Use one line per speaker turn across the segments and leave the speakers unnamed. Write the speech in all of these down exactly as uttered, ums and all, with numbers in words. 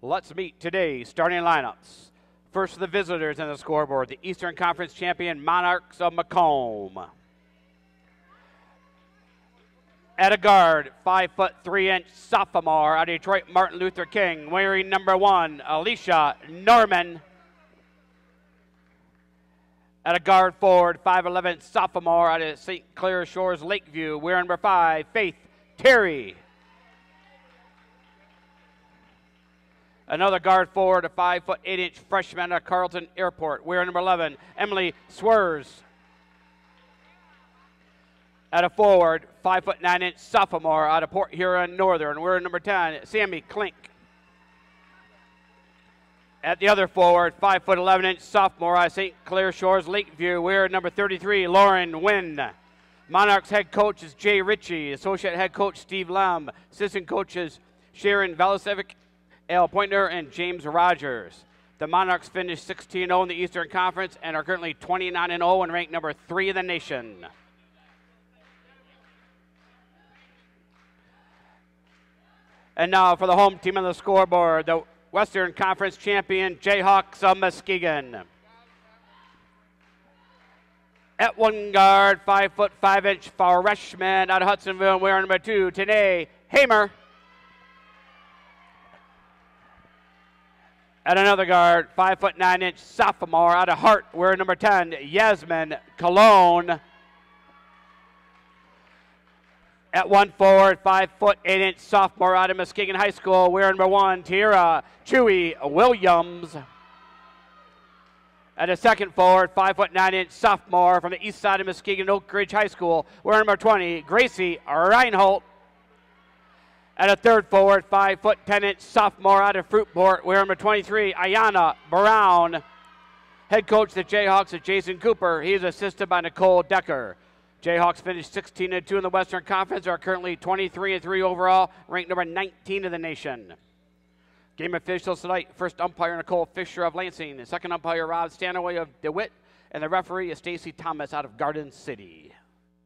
Let's meet today's starting lineups. First, the visitors on the scoreboard, the Eastern Conference champion Monarchs of Macomb. At a guard, five foot three inch sophomore out of Detroit, Martin Luther King, wearing number one, Alicia Norman. At a guard forward, five eleven sophomore out of Saint Clair Shores, Lakeview, wearing number five, Faith Terry. Another guard forward, a five foot eight inch freshman at Carleton Airport, wearing number eleven, Emily Swears. At a forward, five foot nine inch sophomore out of Port Huron Northern, wearing number ten, Sammy Klink. At the other forward, five foot eleven inch sophomore out of Saint Clair Shores, Lakeview, wearing number thirty-three, Lauren Wynn. Monarchs head coach is Jay Ritchie, associate head coach Steve Lem, assistant coaches Sharon Valisevic, Al Pointner, and James Rogers. The Monarchs finished sixteen and oh in the Eastern Conference and are currently twenty-nine and oh and ranked number three in the nation. And now for the home team on the scoreboard, the Western Conference champion Jayhawks of Muskegon. At one guard, five foot five inch freshman out of Hudsonville, wearing number two, Tanae Hamer. At another guard, five foot nine inch sophomore out of Hart, wearing number ten, Yasmin Cologne. At one forward, five foot eight inch sophomore out of Muskegon High School, wearing number one, Tierra Chewy Williams. At a second forward, five foot nine inch sophomore from the east side of Muskegon Oak Ridge High School, wearing number twenty, Gracie Reinhold. At a third forward, five foot ten inch sophomore out of Fruitport, wearing number twenty-three, Ayana Brown. Head coach of the Jayhawks is Jason Cooper. He is assisted by Nicole Decker. Jayhawks finished sixteen and two in the Western Conference, are currently twenty-three and three overall, ranked number nineteen in the nation. Game officials tonight, first umpire Nicole Fisher of Lansing, the second umpire Rob Stanaway of DeWitt, and the referee is Stacy Thomas out of Garden City.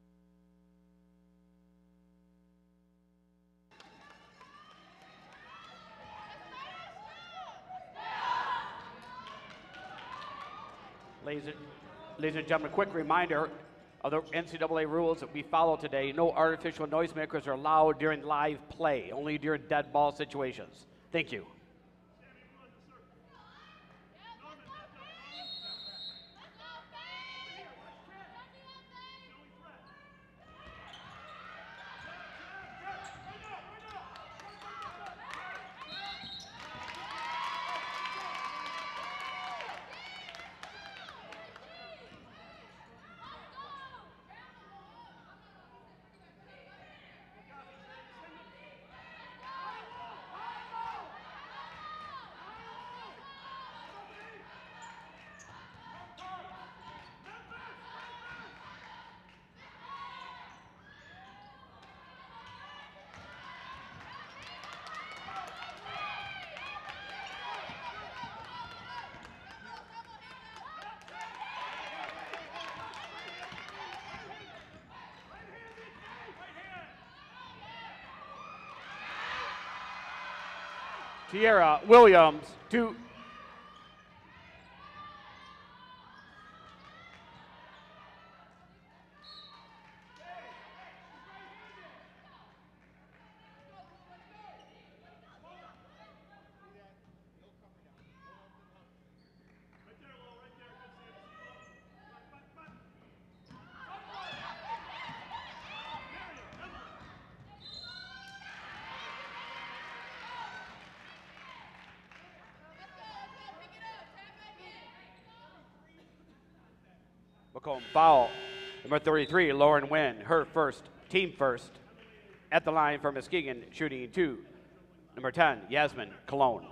Ladies and, ladies and gentlemen, a quick reminder of the N C double A rules that we follow today. No artificial noisemakers are allowed during live play, only during dead ball situations. Thank you. Tierra Williams, two. Macomb foul. Number thirty-three, Lauren Wynn, her first, team first. At the line for Muskegon, shooting two. Number ten, Yasmin Cologne.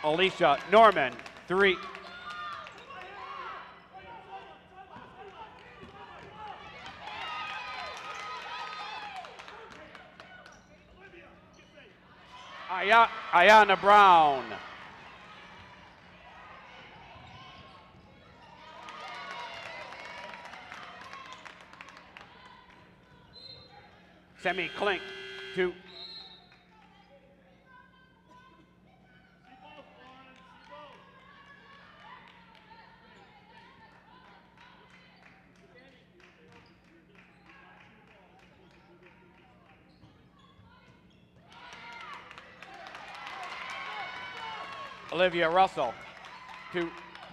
Alicia Norman, three. Aya- Ayana Brown. Semi Klink, two. Olivia Russell, two.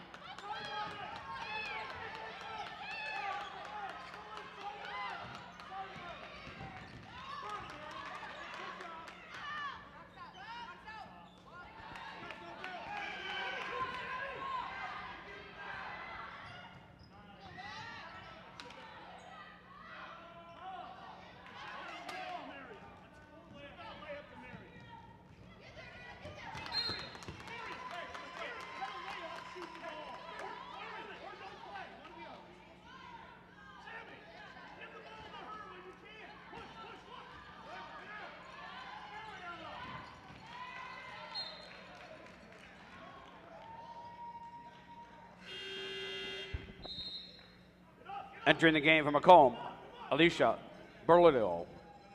Entering the game from Macomb, Alicia Berlino.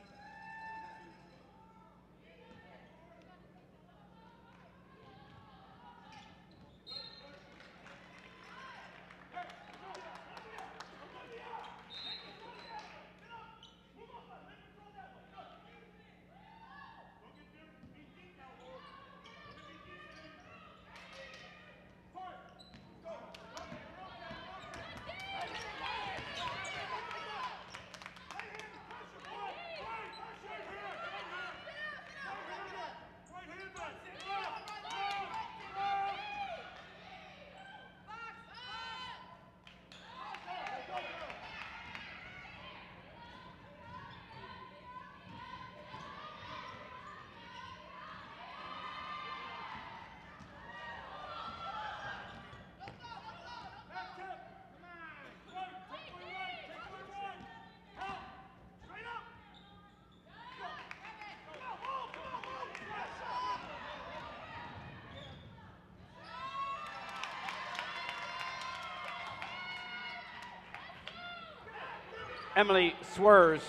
Emily Swerves.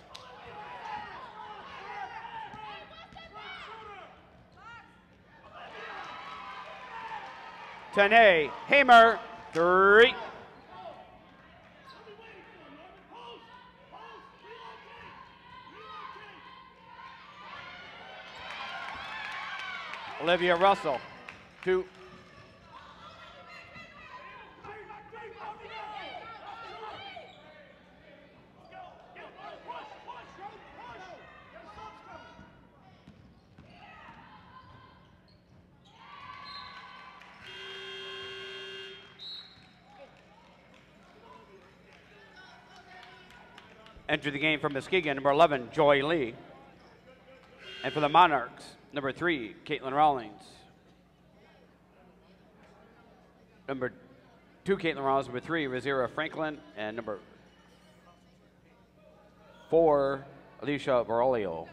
Tanae Hamer, three. Olivia Russell, two. Enter the game from Muskegon, number eleven, Joy Lee. And for the Monarchs, number three, Caitlin Rawlings. Number two, Caitlin Rawlings. Number three, Rosira Franklin. And number four, Alicia Barolio.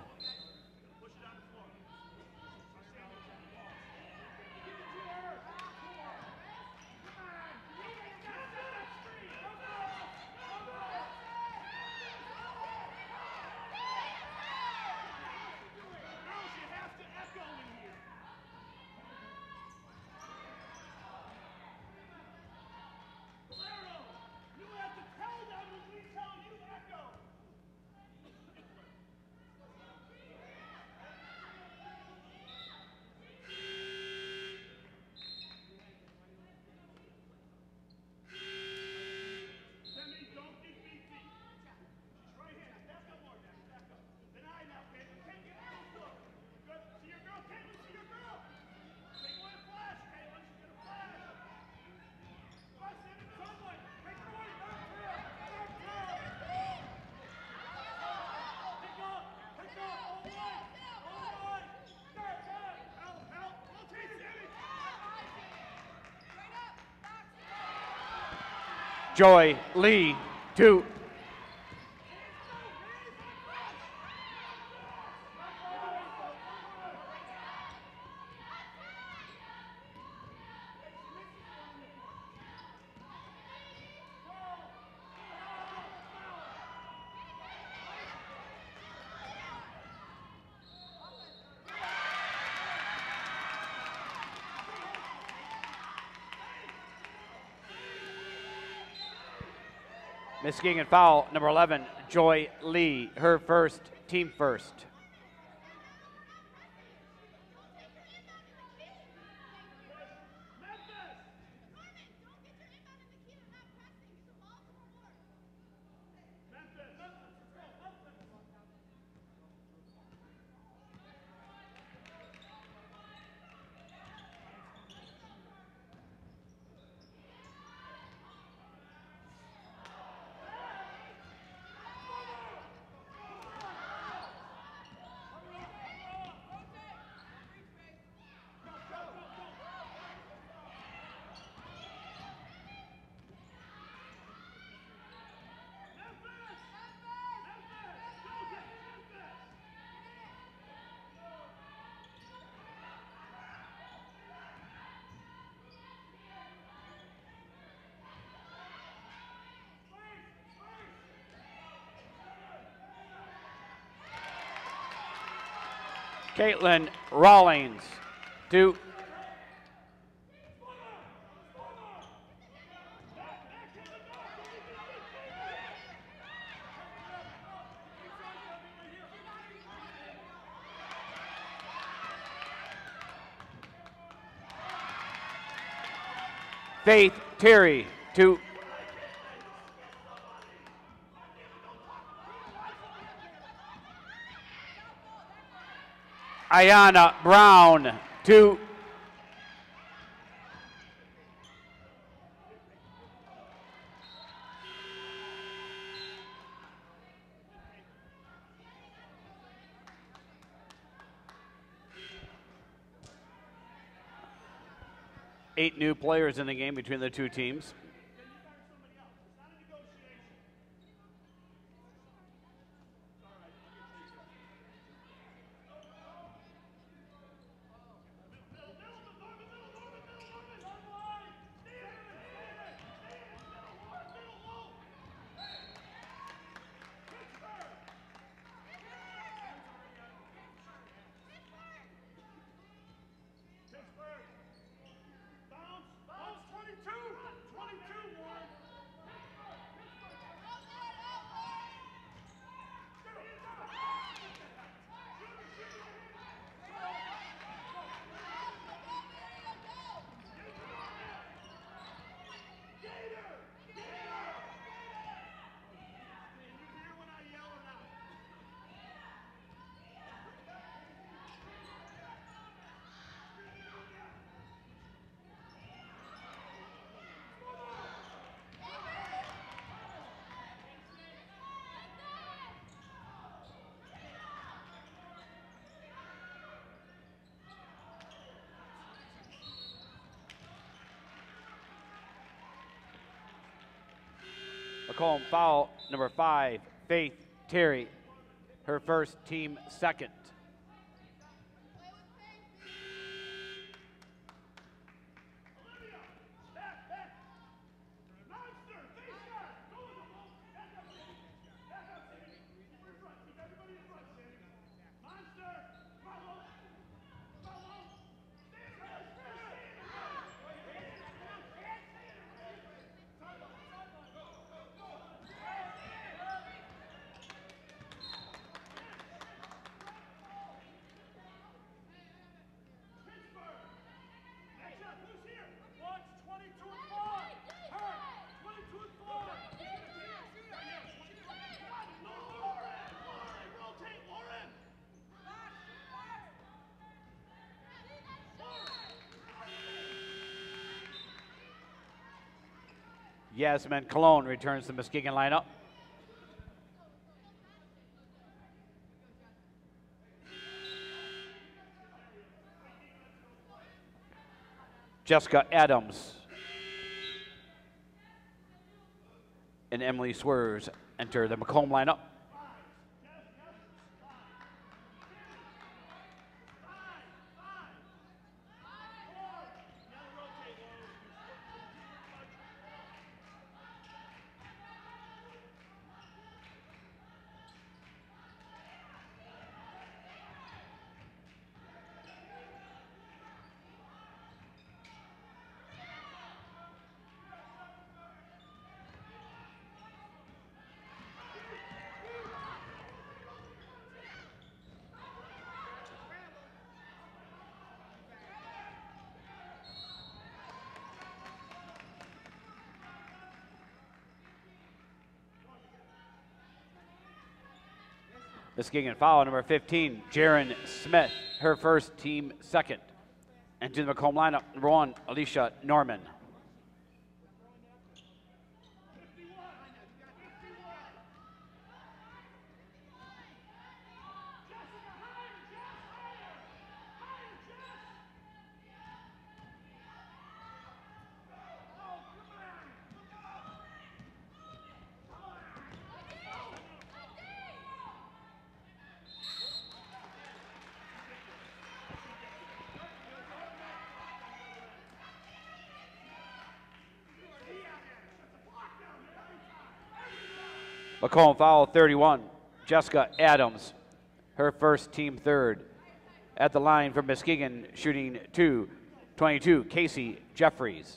Joy Lee, two. Muskegon foul, number eleven, Joy Lee, her first, team first. Caitlin Rawlings, two. Faith Terry, two. Ayana Brown, two. Eight new players in the game between the two teams. Macomb foul, number five, Faith Terry, her first, team second. Yasmin Cologne returns to the Muskegon lineup. Jessica Adams. and Emily Swerves enter the Macomb lineup. Muskegon foul, number fifteen, Jaron Smith, her first, team second. And to the Macomb lineup, number one, Alicia Norman. Macomb foul, thirty-one, Jessica Adams, her first, team third. At the line from Muskegon, shooting two, twenty-two, Casey Jeffries.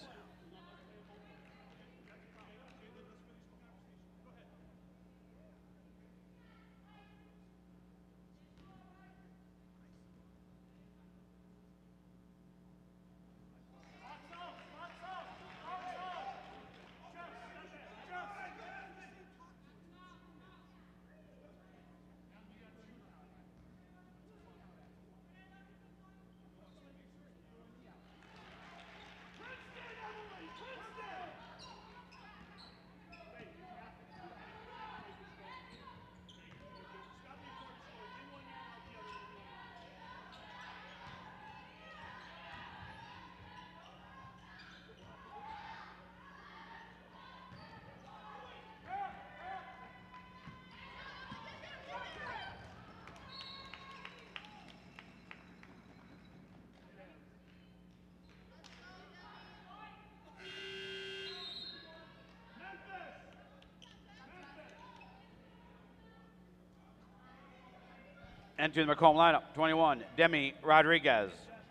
Entering the Macomb lineup, twenty-one, Demi Rodriguez.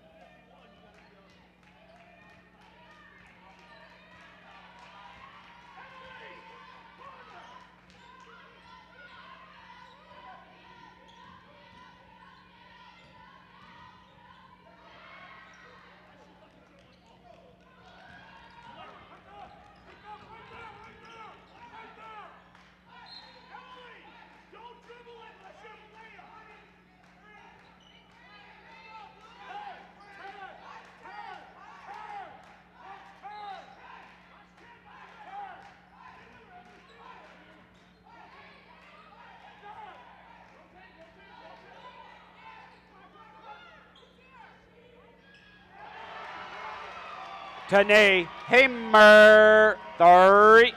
Tanae Hamer, three.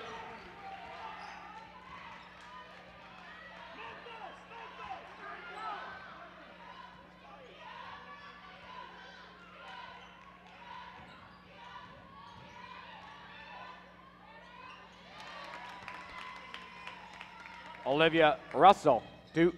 Olivia Russell, two.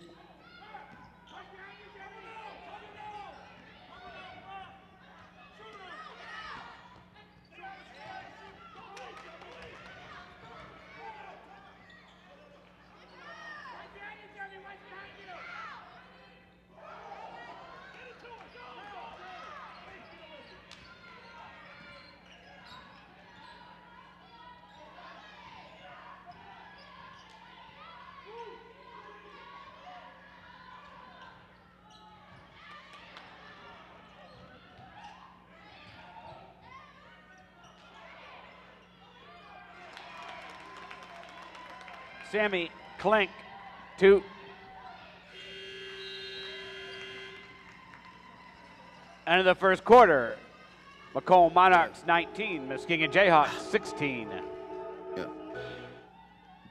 Sammy Klink, two. End of the first quarter, Macomb Monarchs nineteen, Muskegon Jayhawks sixteen.
Yeah.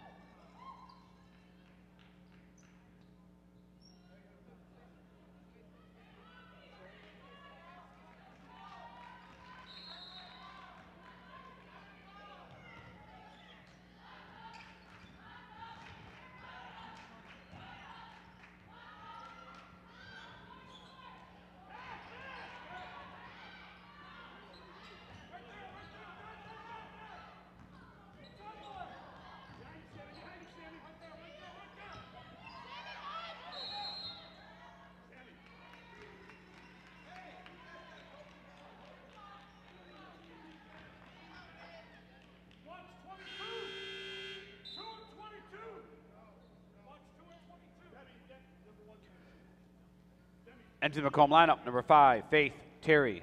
Into the Macomb lineup, number five, Faith Terry.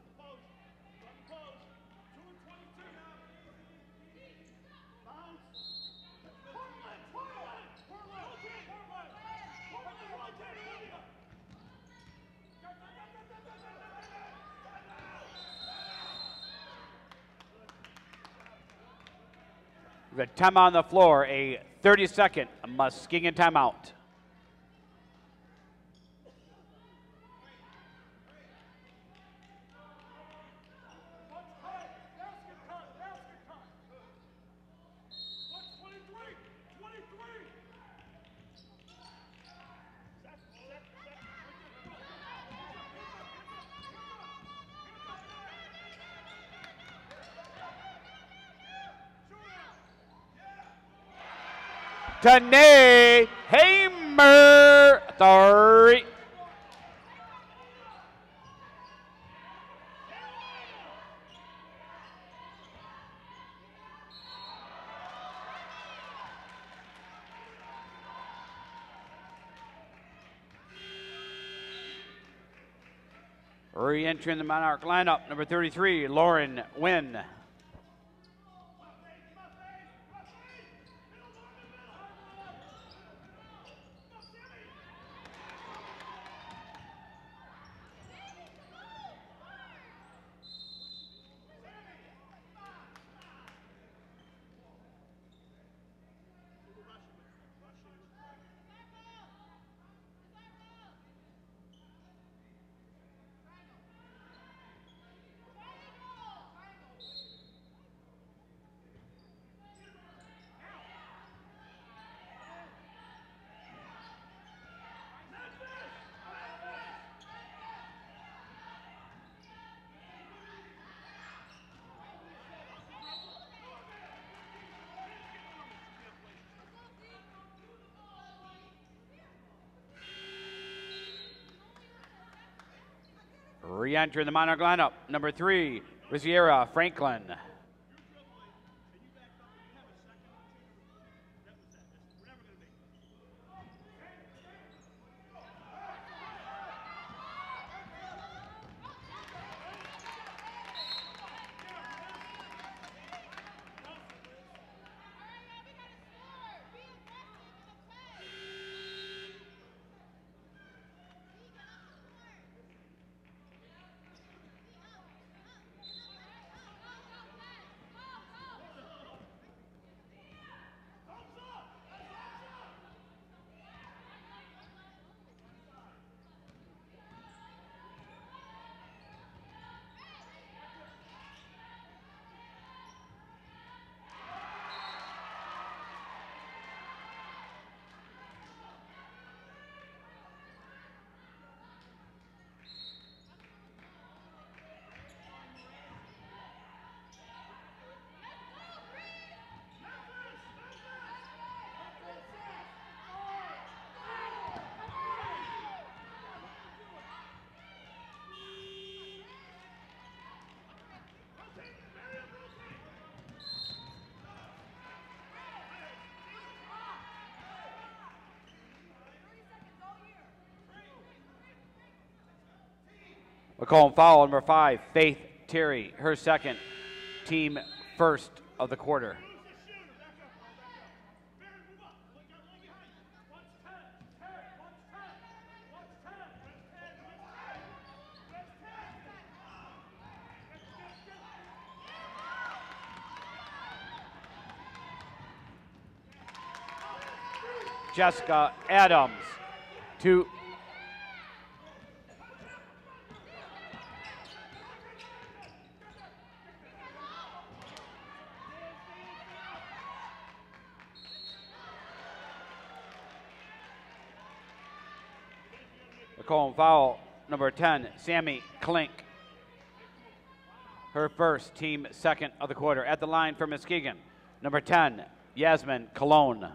The time on the floor, a thirty second Muskegon timeout. Tanae Hamer, three. Re-entering the Monarch lineup, number thirty-three, Lauren Wynn. Re-entering the Monarch lineup, number three, Riziera Franklin. Macomb foul, number five, Faith Terry, her second, team first of the quarter. Jessica Adams, two. Macomb foul, number ten, Sammy Klink. Her first, team second of the quarter. At the line for Muskegon, number ten, Yasmin Cologne.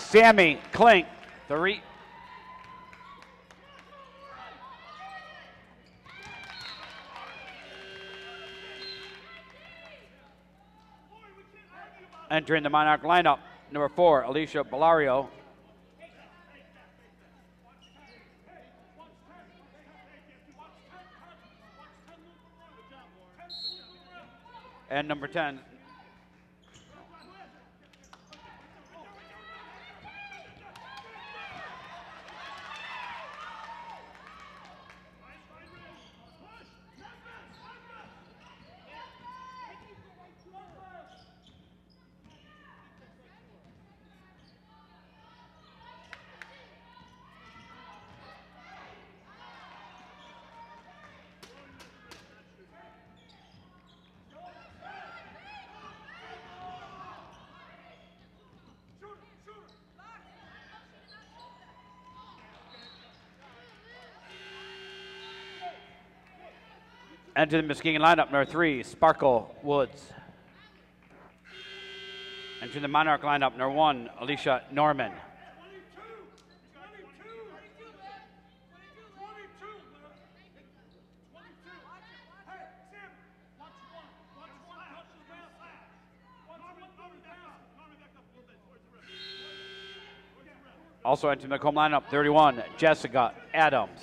Sammy Klink, three. Entering the Monarch lineup, number four, Alicia Bellario. And number ten, enter the Muskegon lineup, number three, Sparkle Woods. Enter the Monarch lineup, number one, Alicia Norman. Also entering the Macomb lineup, thirty-one, Jessica Adams.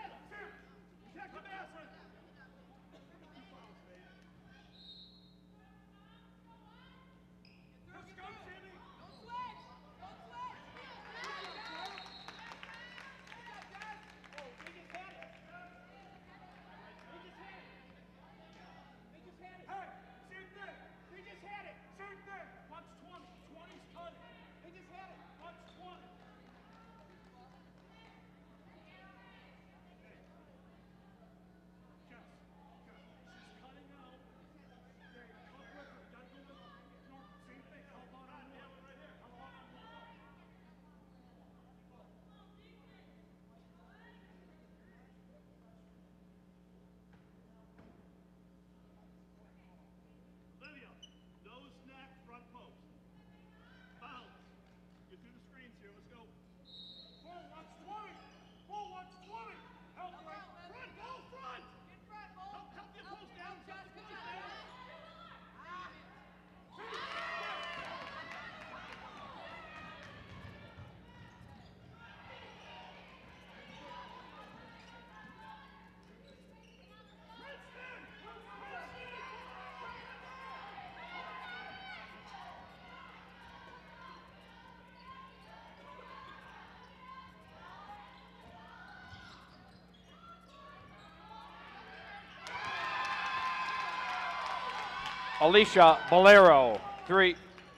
Alicia Bolero, three.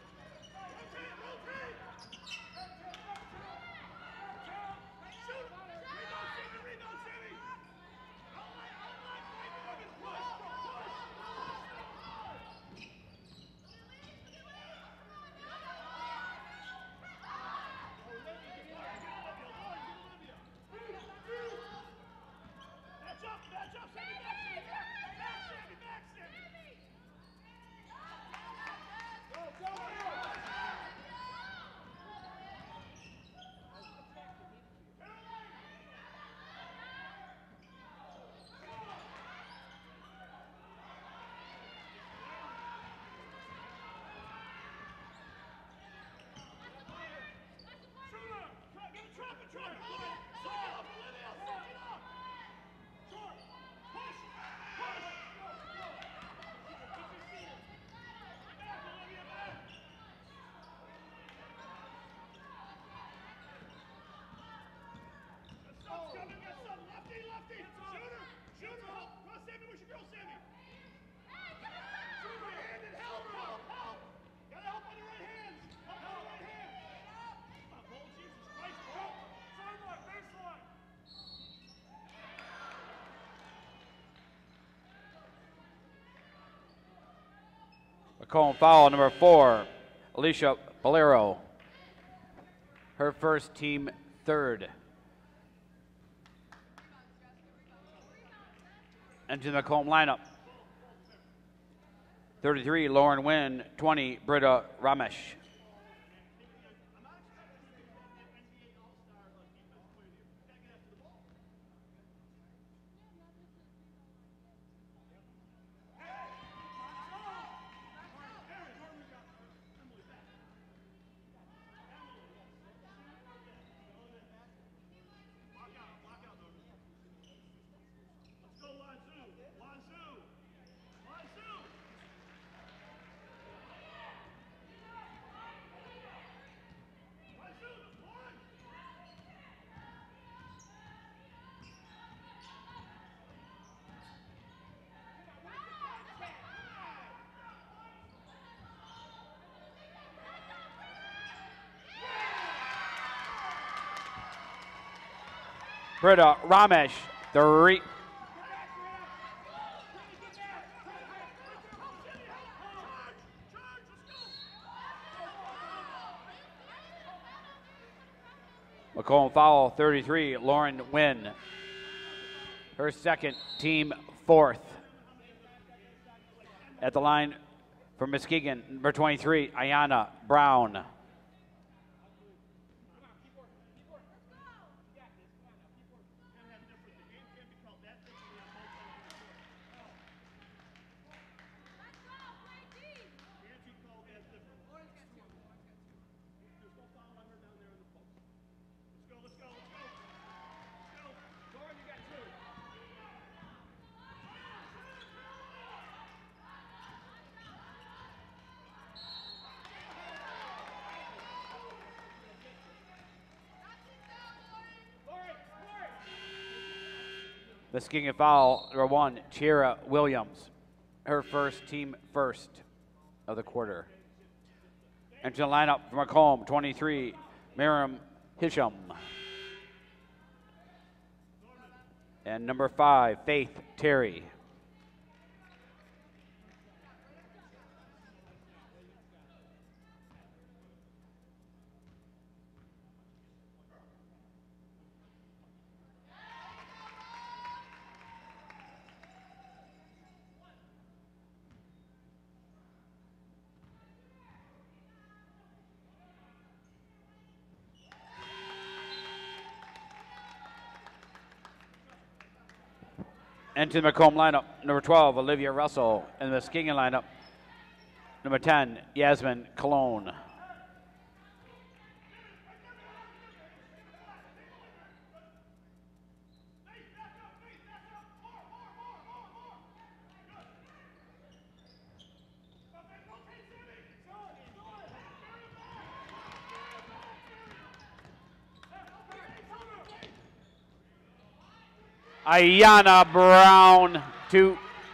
Macomb foul, number four, Alicia Bolero. Her first, team third. Into the Macomb lineup. thirty-three, Lauren Wynn. twenty, Britta Ramesh. Britta Ramesh, three. Macomb foul, thirty-three, Lauren Wynn. Her second, team fourth. At the line for Muskegon, number twenty-three, Ayana Brown. Muskegon foul, number one, Chira Williams. Her first, team first of the quarter. Into the lineup for Macomb, twenty-three, Miriam Hisham. And number five, Faith Terry. Into the Macomb lineup, number twelve, Olivia Russell. And the Muskegon lineup, number ten, Yasmin Cologne. Ayana Brown, two.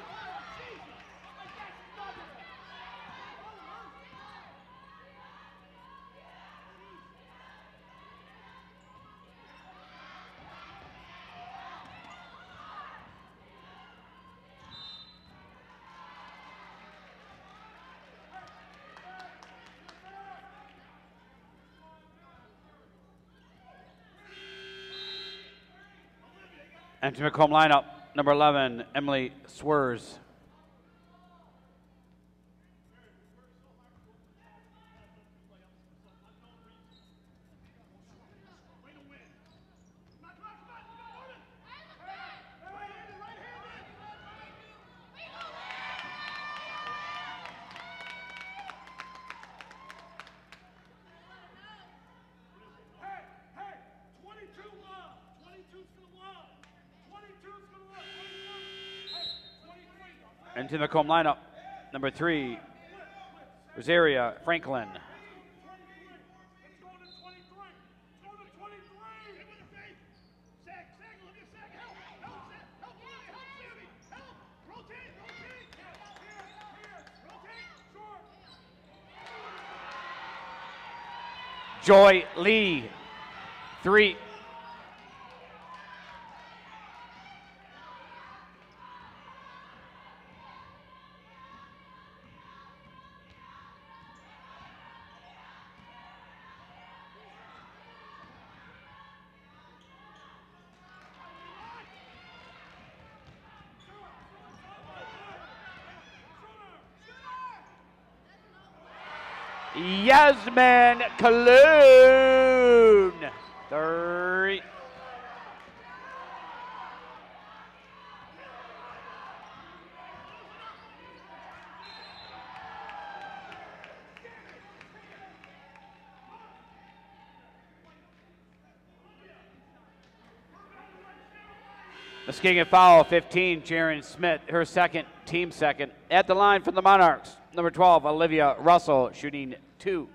And to Macomb lineup, number eleven, Emily Swers. Into the Macomb lineup, number three, Rosaria Franklin. Joy Lee, three. Yasmin Cologne, three. Muskegon foul, fifteen, Jaren Smith, her second, team second. At the line for the Monarchs, number twelve, Olivia Russell, shooting two.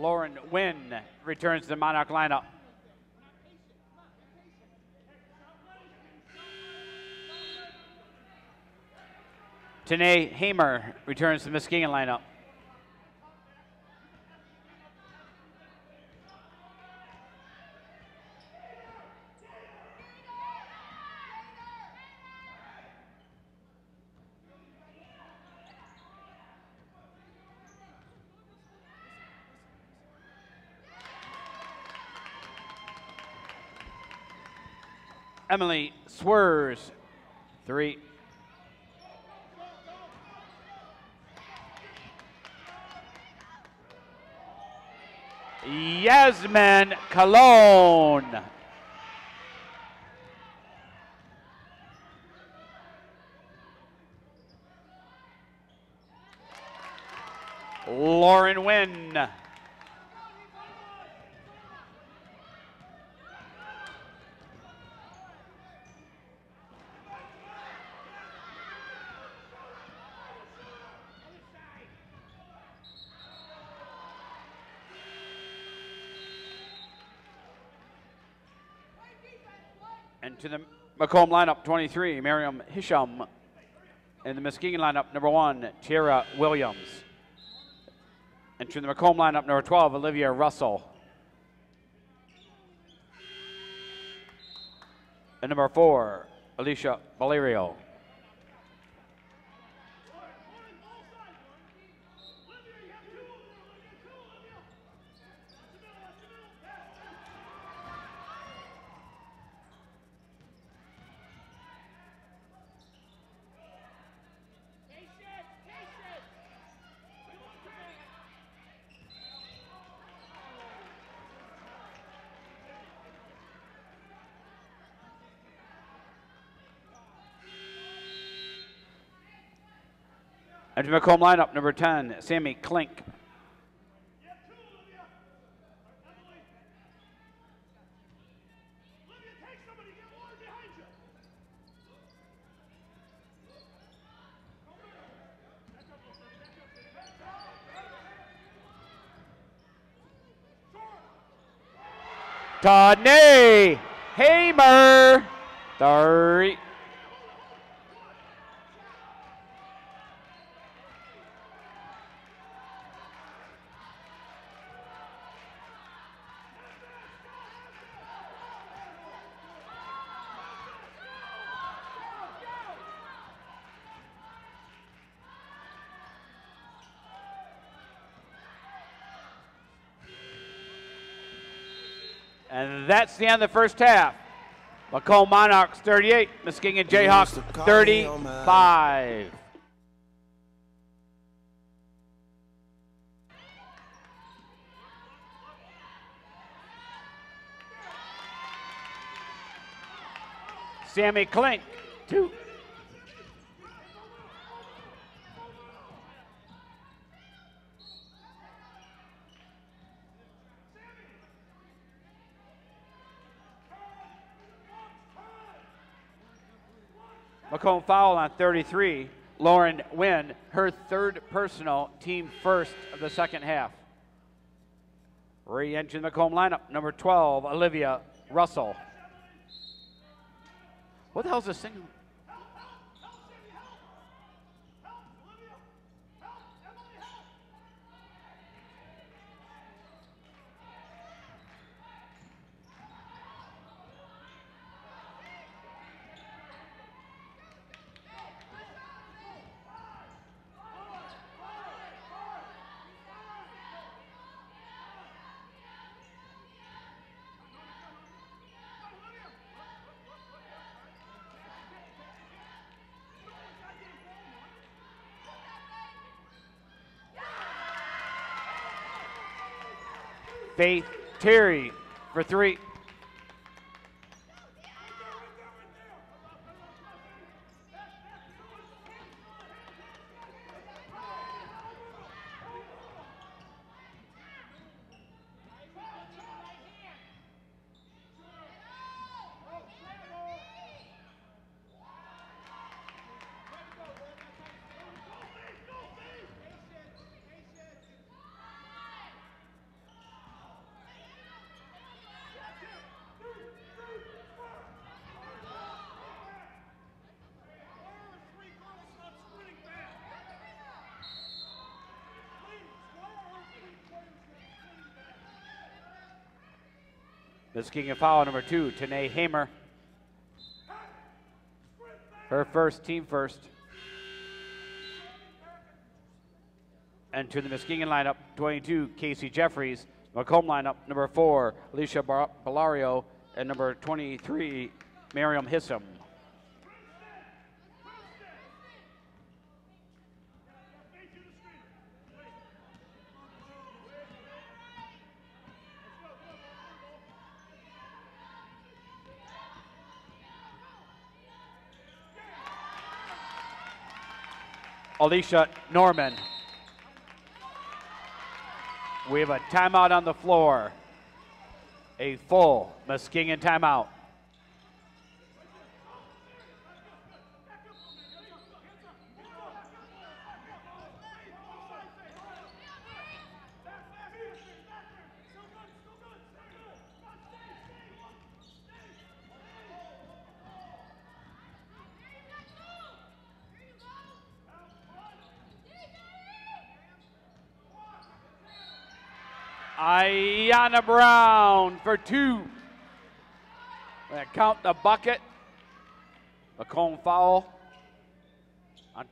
Lauren Wynn returns to the Monarch lineup. Tanae Hamer returns to the Muskegon lineup. Emily Swerves, three. Yasmin Cologne. Lauren Wynn. And to the Macomb lineup, twenty-three, Miriam Hisham. And the Muskegon lineup, number one, Tara Williams. And to the Macomb lineup, number twelve, Olivia Russell. And number four, Alicia Valerio. And to Macomb lineup, number ten, Sammy Klink. Tanae Hamer, three. And that's the end of the first half. Macomb Monarchs thirty-eight, Muskegon Jayhawks thirty-five. Sammy Klink, two. Macomb foul on thirty-three. Lauren Wynn, her third personal, team first of the second half. Re-entry the Macomb lineup, number twelve, Olivia Russell. What the hell's this thing? Faith Terry for three. Muskegon foul number two, Tanae Hamer. Her first, team first. And to the Muskegon lineup, twenty-two, Casey Jeffries. Macomb lineup, number four, Alicia Bellario, and number twenty-three, Miriam Hissam. Alicia Norman. We have a timeout on the floor. A full Muskegon timeout. Ayana Brown for two. Gonna count the bucket. Macomb foul. On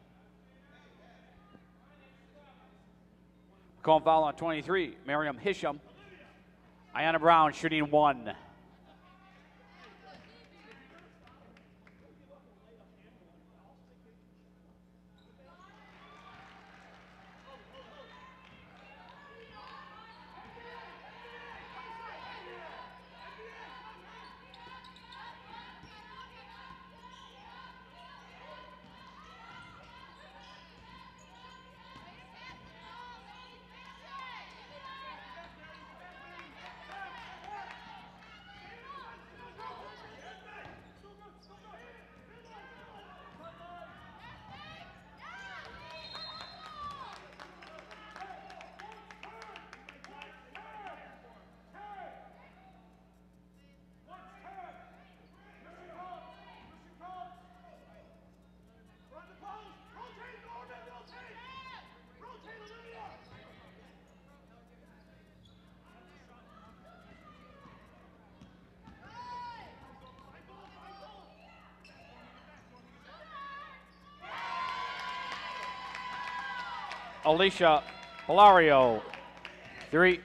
Macomb foul on twenty-three. Miriam Hisham. Ayana Brown shooting one. Alicia Bellario, three.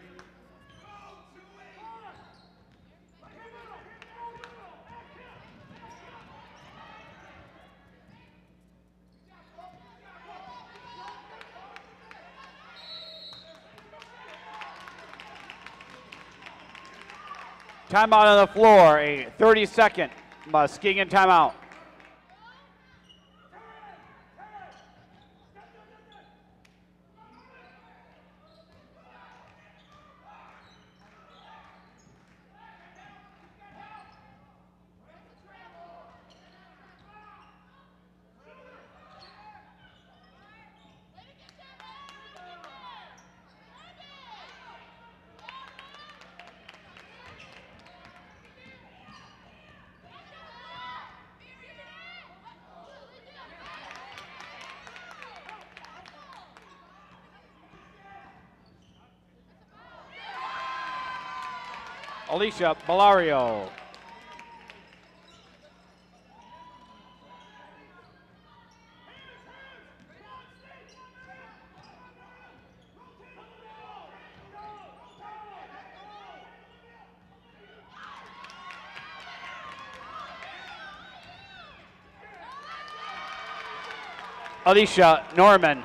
Timeout on the floor, a thirty second Muskegon timeout. Alicia Bellario. Alicia Norman.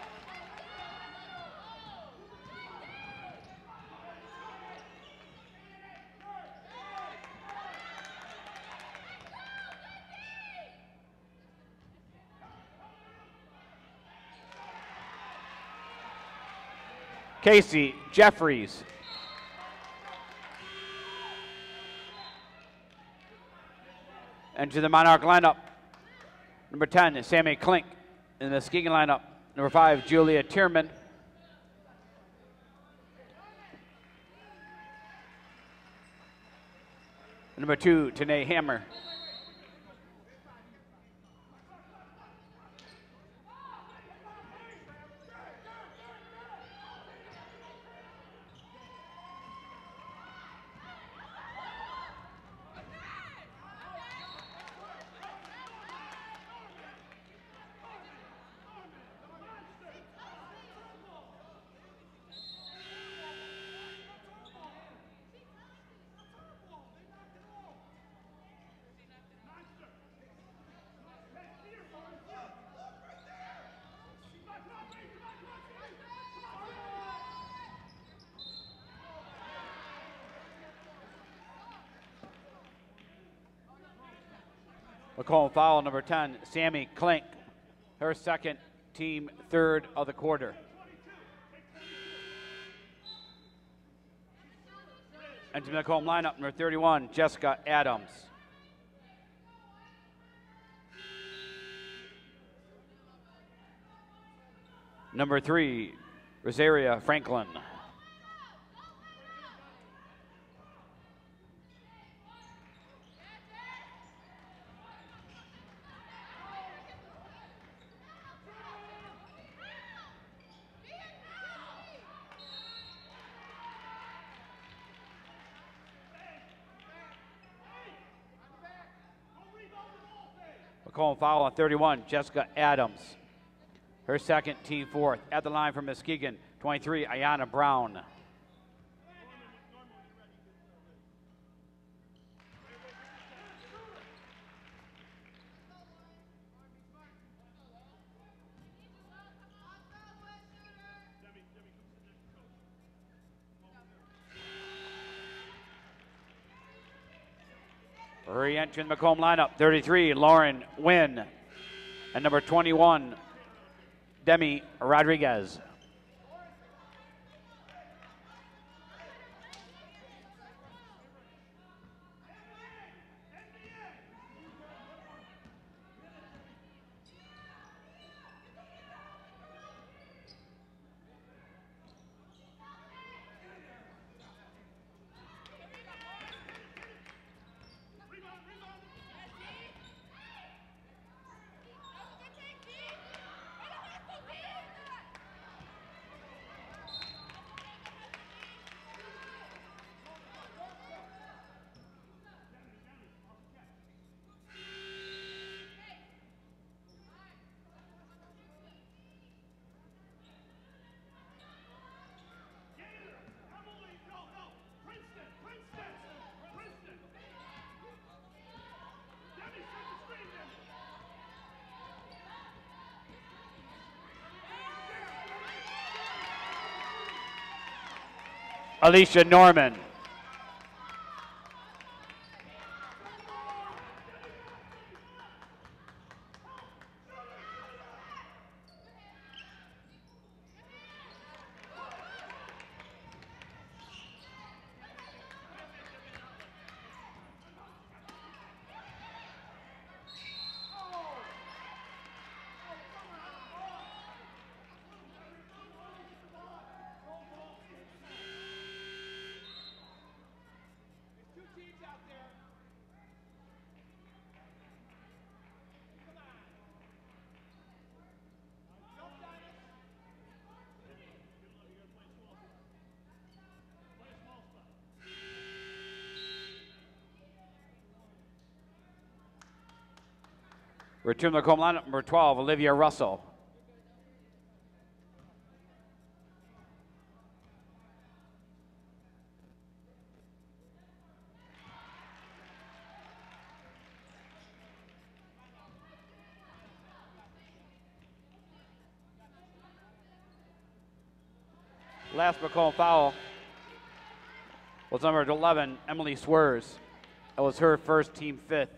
Casey Jeffries. And to the Monarch lineup, number ten, Sammy Klink. In the Muskegon lineup, number five, Julia Tierman. Number two, Tanae Hammer. Macomb foul number ten, Sammy Klink. Her second, team third of the quarter. Into the Macomb lineup, number thirty-one, Jessica Adams. Number three, Rosaria Franklin. Macomb foul on thirty-one, Jessica Adams. Her second, team fourth. At the line from Muskegon, twenty-three, Ayana Brown. Re-entering the Macomb lineup, thirty-three, Lauren Wynn. And number twenty-one, Demi Rodriguez. Alicia Norman. Return to the Macomb lineup, number twelve, Olivia Russell. Last Macomb foul was number eleven, Emily Swears. That was her first, team fifth.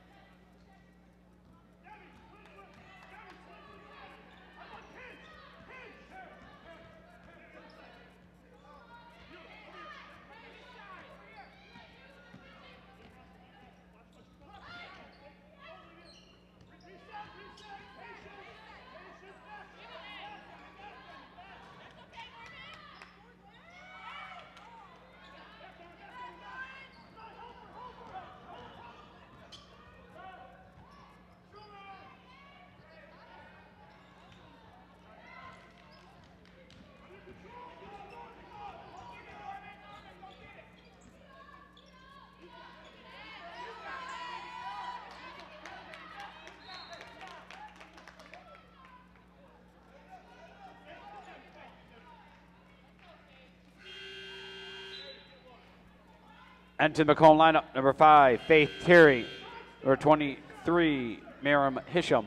And to the Macomb lineup, number five, Faith Terry. Number twenty-three, Miriam Hisham.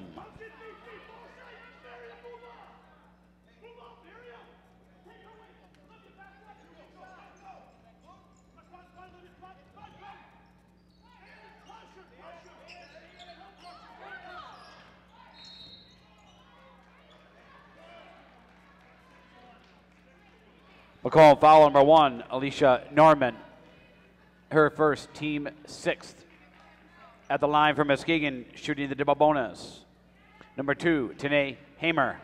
Macomb foul number one, Alicia Norman. Her first, team sixth. At the line for Muskegon, shooting the double bonus. Number two, Tanae Hamer.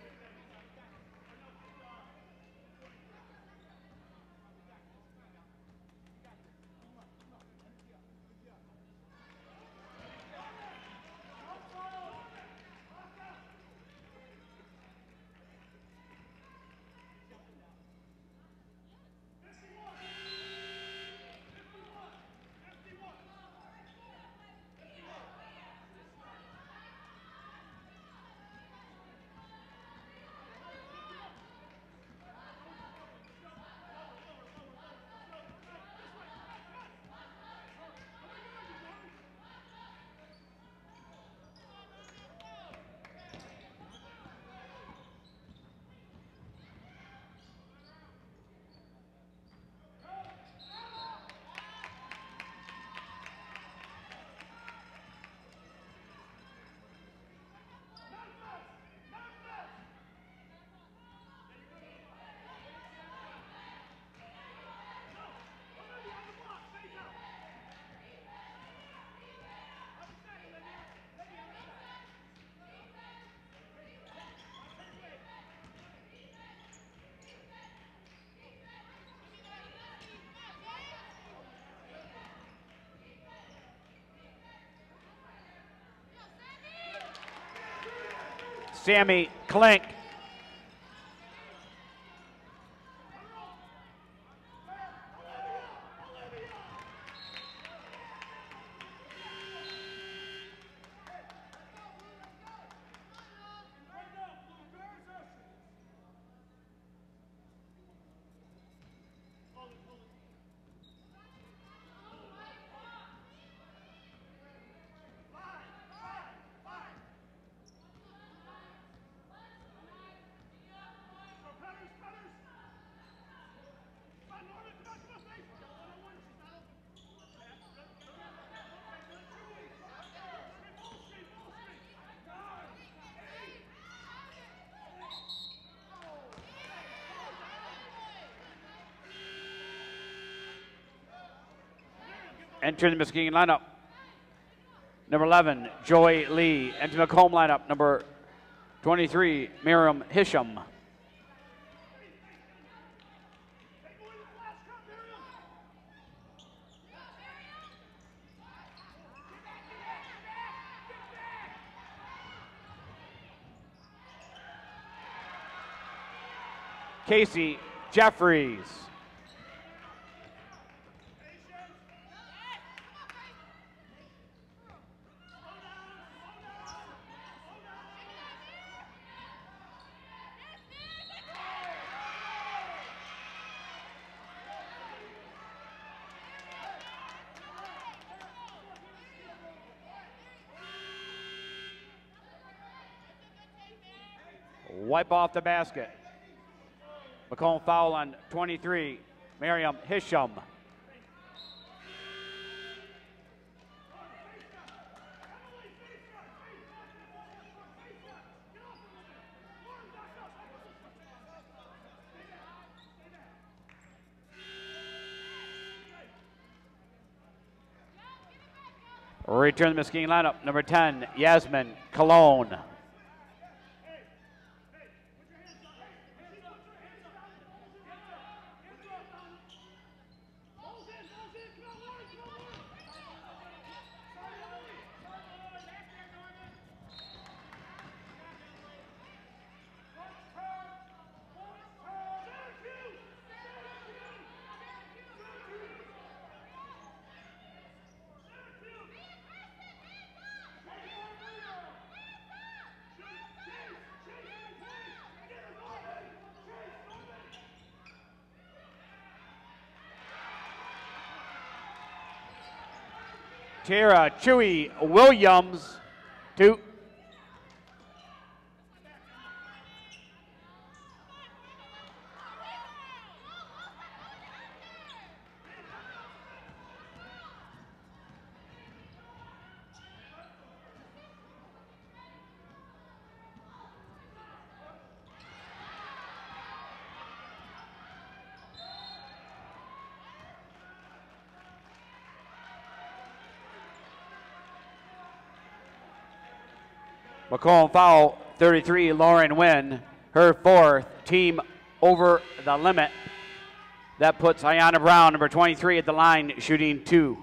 Sammy Klink. Entering the Muskegon lineup, number eleven, Joy Lee. Entering the Macomb lineup, number twenty-three, Miriam Hisham. Casey Jeffries. Wipe off the basket. Macomb foul on twenty-three, Miriam Hisham. Return the Muskegon lineup, number ten, Yasmin Cologne. Tara Chewy Williams, two. Macomb foul, thirty-three, Lauren Wynn, her fourth, team over the limit. That puts Ayanna Brown, number twenty-three, at the line, shooting two.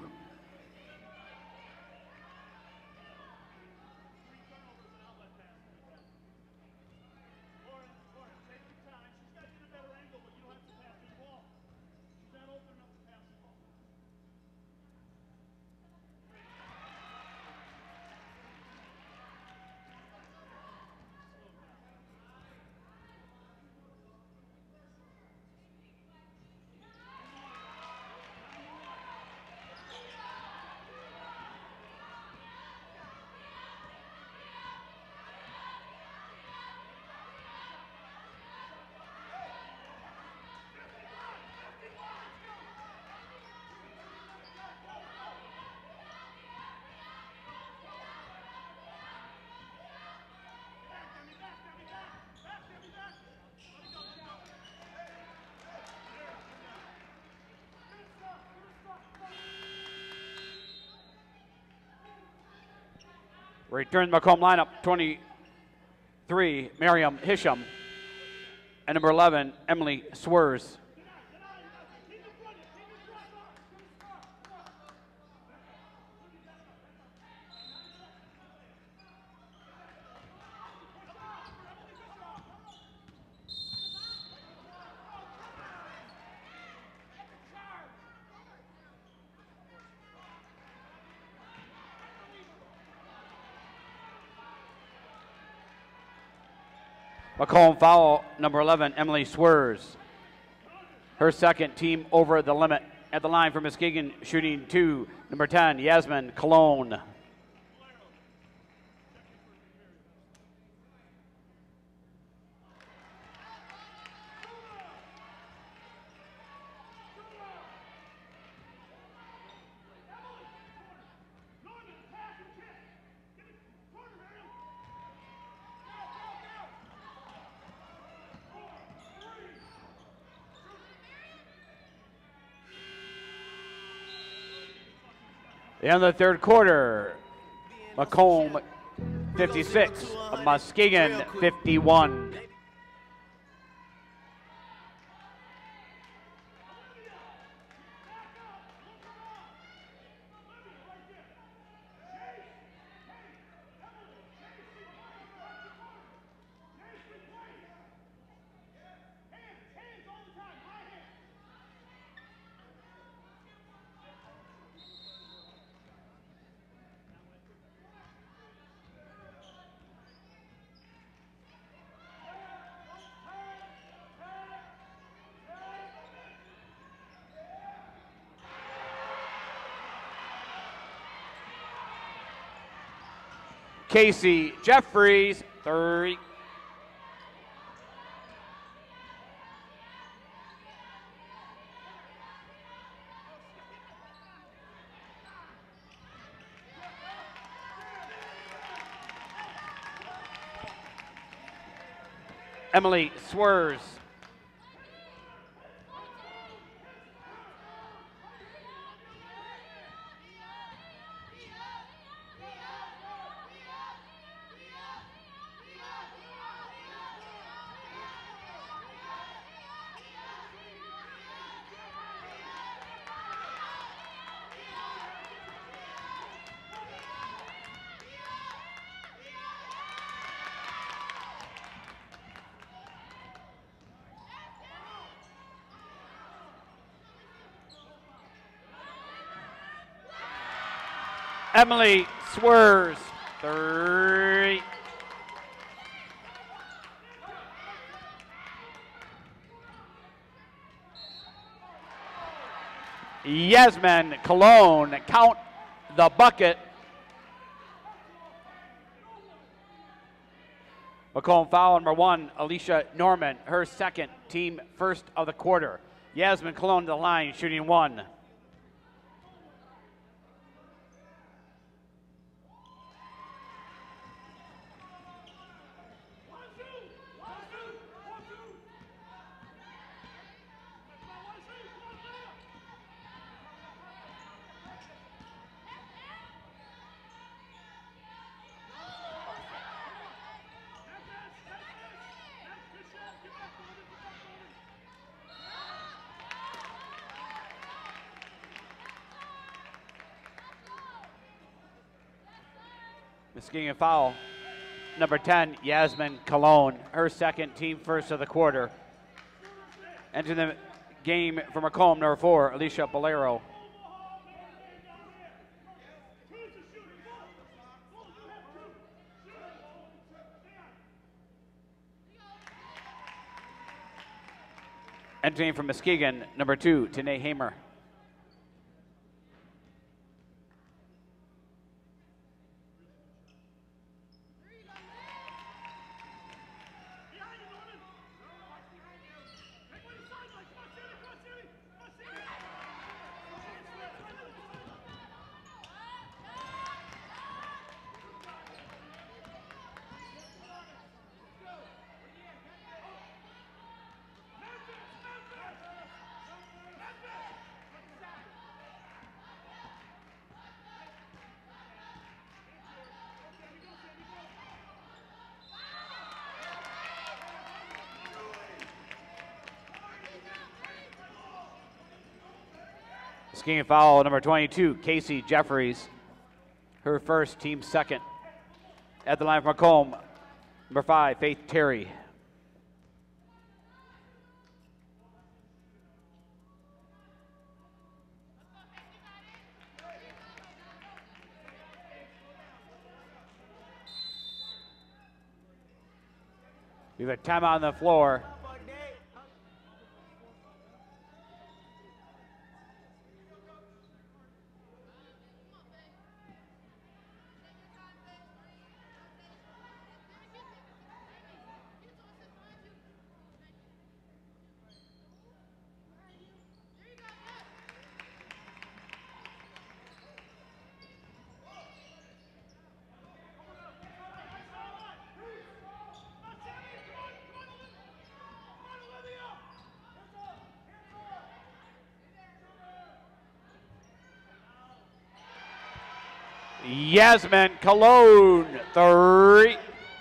Return the Macomb lineup, twenty-three, Miriam Hisham, and number eleven, Emily Swers. Macomb foul, number eleven, Emily Swers. Her second, team over the limit. At the line for Muskegon, shooting two, number ten, Yasmin Cologne. In the third quarter, Macomb fifty-six, Muskegon fifty-one. Casey Jeffries, three. Emily Swers. Emily Swers, three. Yasmin Cologne, count the bucket. Macomb foul number one, Alicia Norman, her second, team first of the quarter. Yasmin Cologne to the line, shooting one. Muskegon foul. Number ten, Yasmin Cologne, her second, team first of the quarter. Entering the game for Macomb, number four, Alicia Bolero. Entering from Muskegon, number two, Tanae Hamer. Muskegon foul, number twenty-two, Casey Jeffries, her first, team second. At the line for Macomb, number five, Faith Terry. We have a timeout on the floor. Yasmin Cologne, three.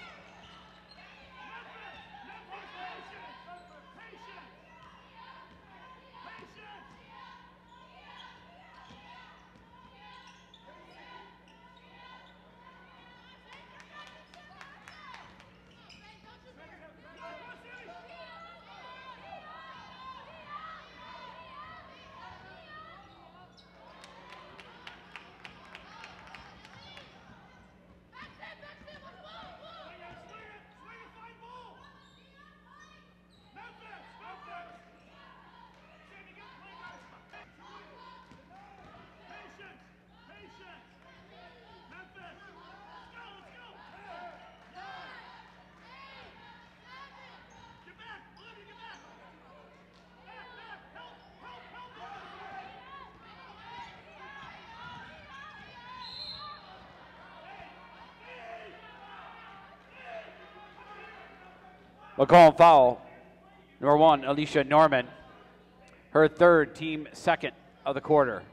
Macomb foul, number one, Alicia Norman, her third, team second of the quarter.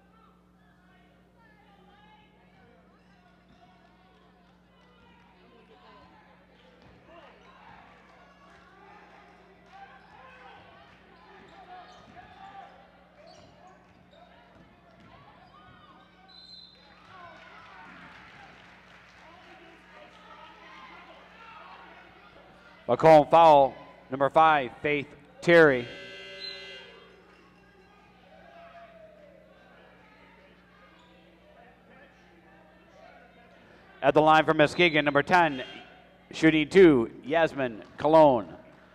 Macomb foul, number five, Faith Terry. At the line for Muskegon, number ten, shooting two, Yasmin Cologne.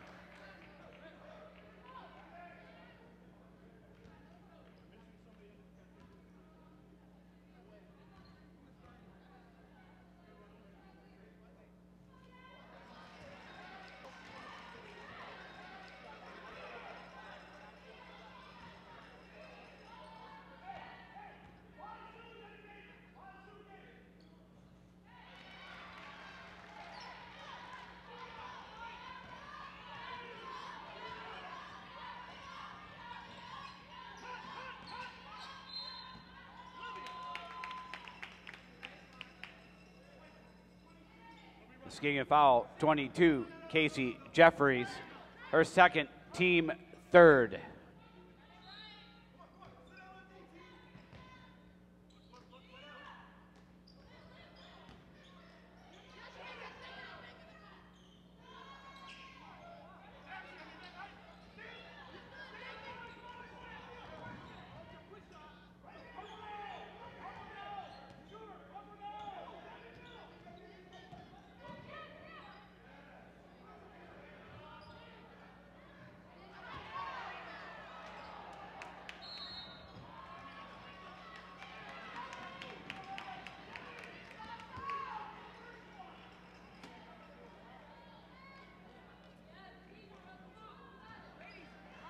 Muskegon foul, twenty-two, Casey Jeffries, her second, team third.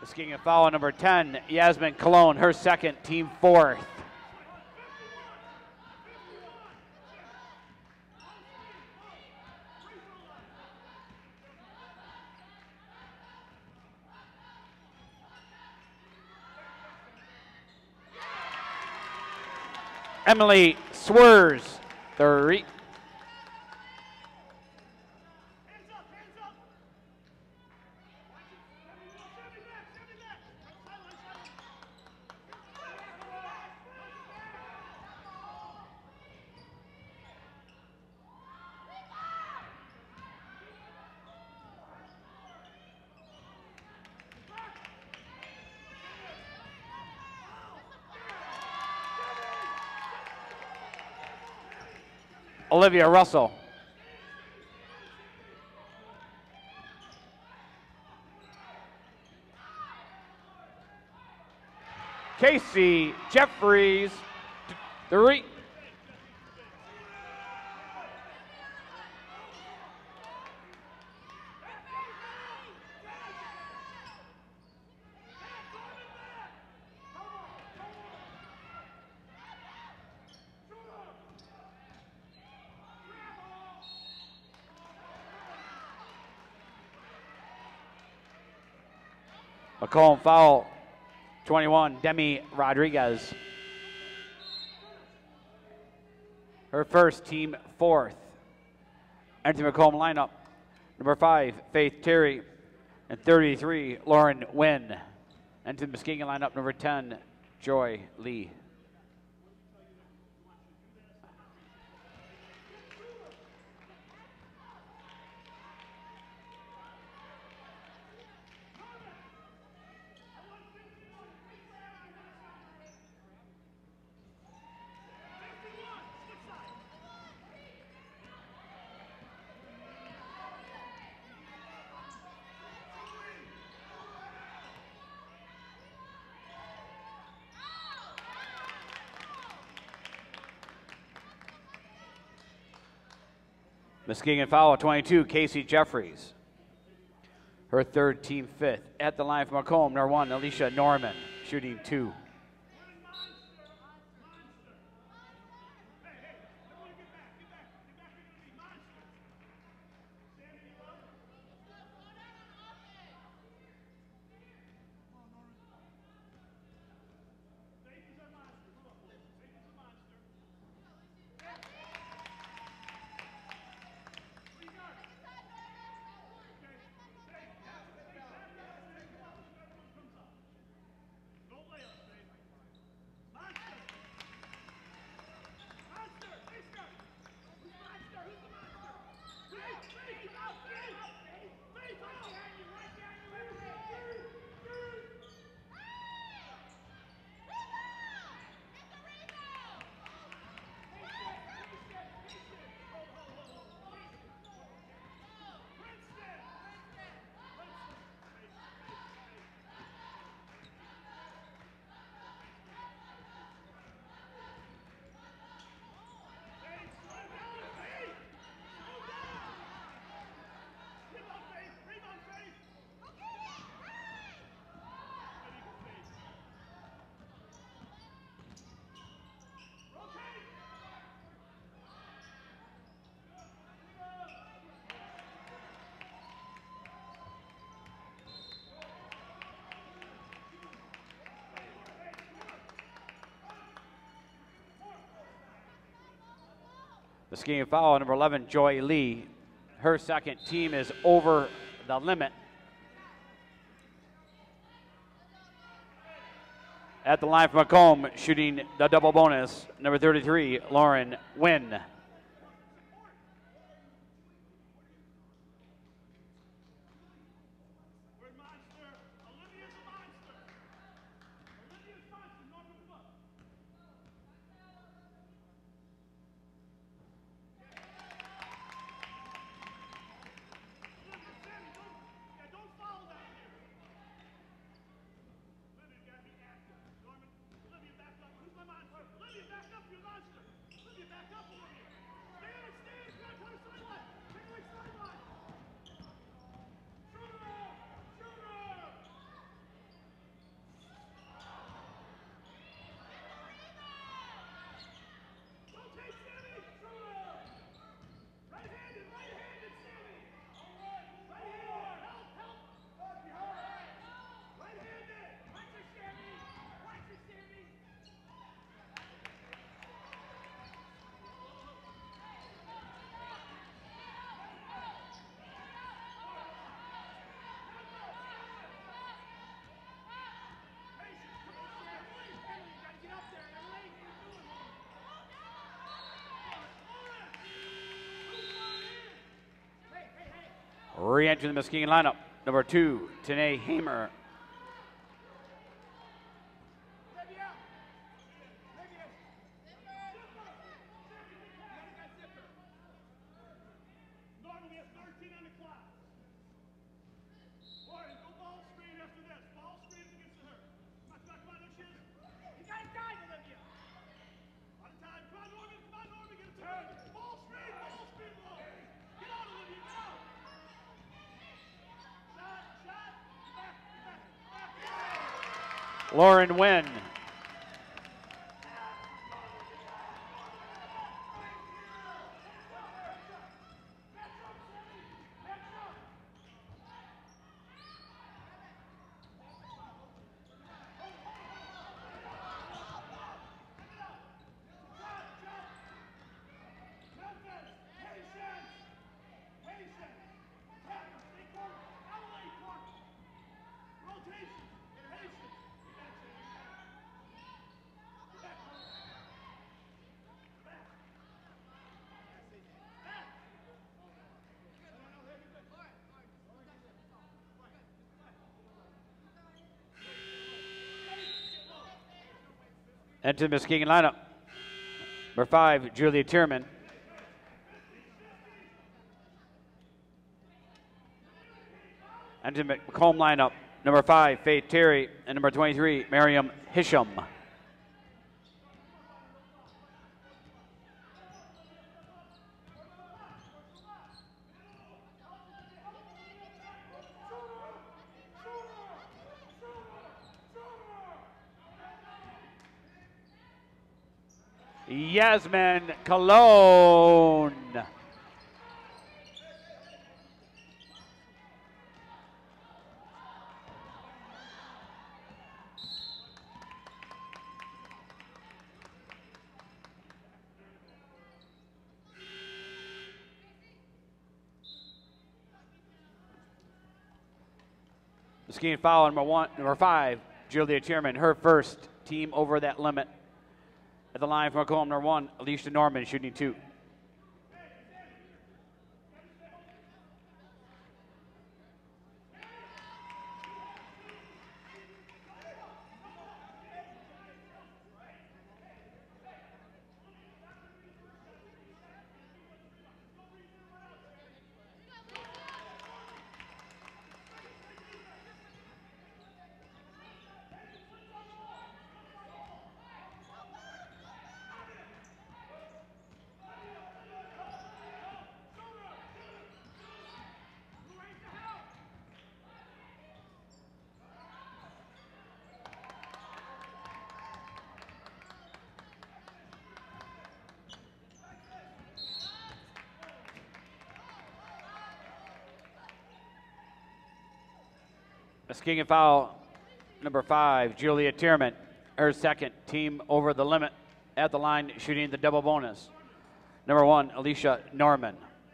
Muskegon foul number ten, Yasmin Cologne, her second, team fourth. Emily Swers, three. Olivia Russell. Casey Jeffries, three. Macomb foul, twenty-one, Demi Rodriguez. Her first, team fourth. Enter Macomb lineup, number five, Faith Terry, and thirty-three, Lauren Wynn. Enter the Muskegon lineup, number ten, Joy Lee. Muskegon foul, twenty-two, Casey Jeffries. Her third, team fifth. At the line for Macomb, number one, Alicia Norman, shooting two. Muskegon foul, number eleven, Joy Lee. Her second, team is over the limit. At the line for Macomb, shooting the double bonus, number thirty-three, Lauren Wynn. Re-entering the Muskegon lineup, number two, Tanae Hamer. Lauren Wynn. Into the Muskegon lineup, number five, Julia Tierman. Into the Macomb lineup, number five, Faith Terry, and number twenty-three, Miriam Hisham. Yasmin Cologne. Muskegon foul number one, number five, Julia Chairman, her first team over that limit. At the line from Macomb, number one, Alicia Norman, shooting two. Muskegon foul number five, Julia Tierman, her second team over the limit at the line, shooting the double bonus. Number one, Alicia Norman.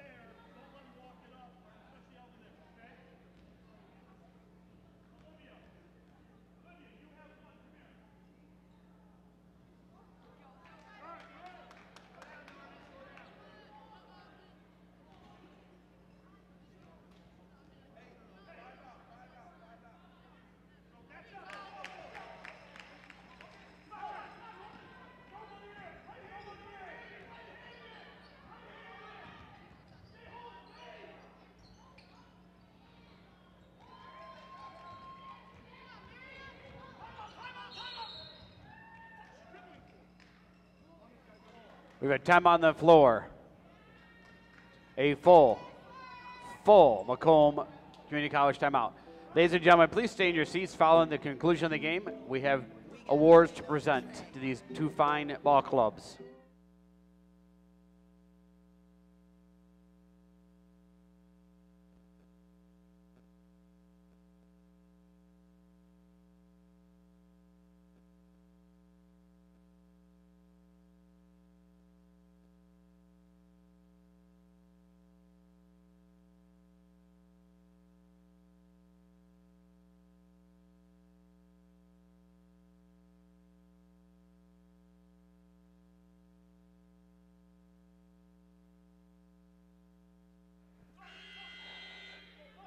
We've got time on the floor. A full, full Macomb Community College timeout. Ladies and gentlemen, please stay in your seats following the conclusion of the game. We have awards to present to these two fine ball clubs.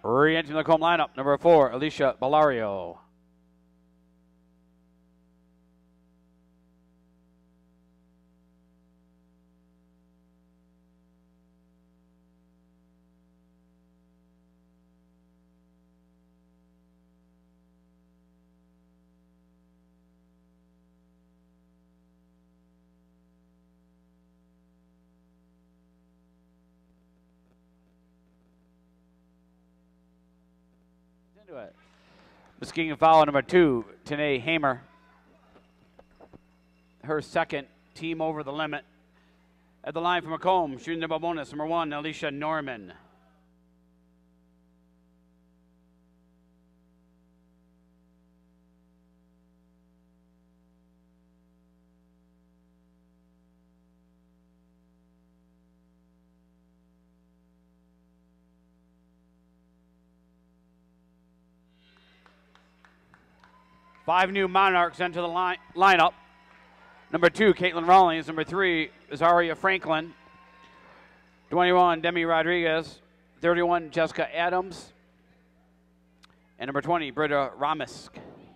Re-entering the Macomb lineup, number four, Alicia Bellario. Into it. Muskegon foul number two, Tanae Hamer. Her second, team over the limit. At the line for Macomb, shooting double bonus, number one, Alicia Norman. Five new Monarchs enter the line, lineup. Number two, Caitlin Rawlings. Number three, Azaria Franklin. twenty-one, Demi Rodriguez. thirty-one, Jessica Adams. And number twenty, Britta Ramisk.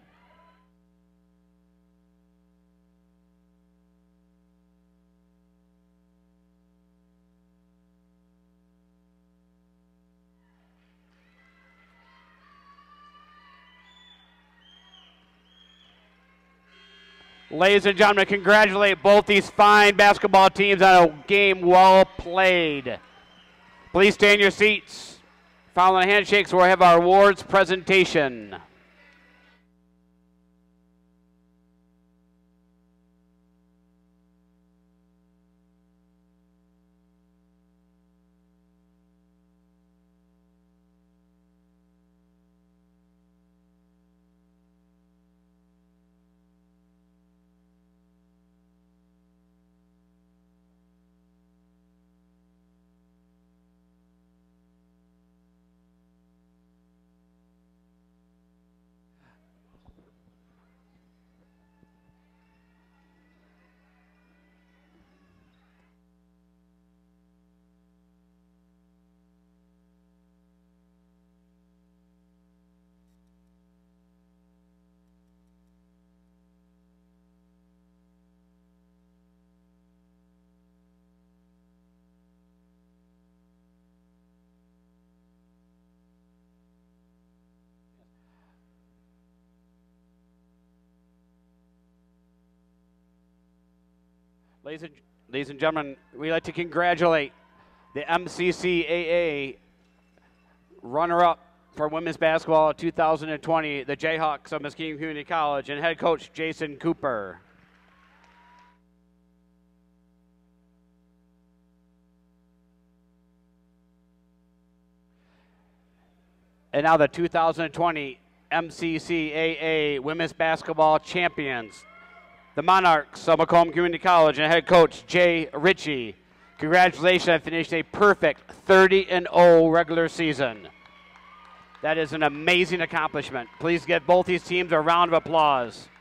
Ladies and gentlemen, congratulate both these fine basketball teams on a game well played. Please stay in your seats. Following handshakes, we'll have our awards presentation. Ladies and, ladies and gentlemen, we'd like to congratulate the M C C A A runner-up for women's basketball two thousand twenty, the Jayhawks of Muskegon Community College, and head coach Jason Cooper. And now the two thousand twenty M C C A A women's basketball champions, the Monarchs of Macomb Community College, and head coach Jay Ritchie. Congratulations on finishing a perfect thirty and oh regular season. That is an amazing accomplishment. Please give both these teams a round of applause.